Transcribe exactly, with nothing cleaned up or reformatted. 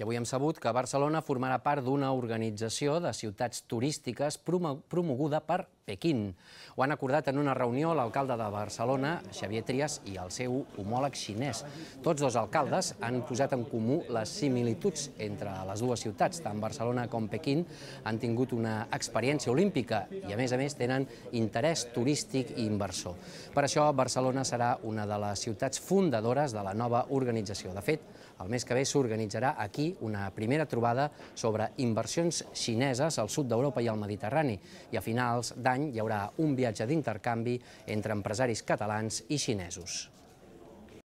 I avui hem sabut que Barcelona formarà part d'una organització de ciutats turístiques promoguda per Pequín. Ho han acordat en una reunió l'alcalde de Barcelona, Xavier Trias, i el seu homòleg xinès. Tots dos alcaldes han posat en comú les similituds entre les dues ciutats. Tant Barcelona com Pequín han tingut una experiència olímpica i, a més a més, tenen interès turístic i inversor. Per això, Barcelona serà una de les ciutats fundadores de la nova organització. De fet, el mes que ve s'organitzarà aquí una primera trobada sobre inversions xineses al sud d'Europa i al Mediterrani, i a finals d'any hi haurà un viatge d'intercanvi entre empresaris catalans i xinesos.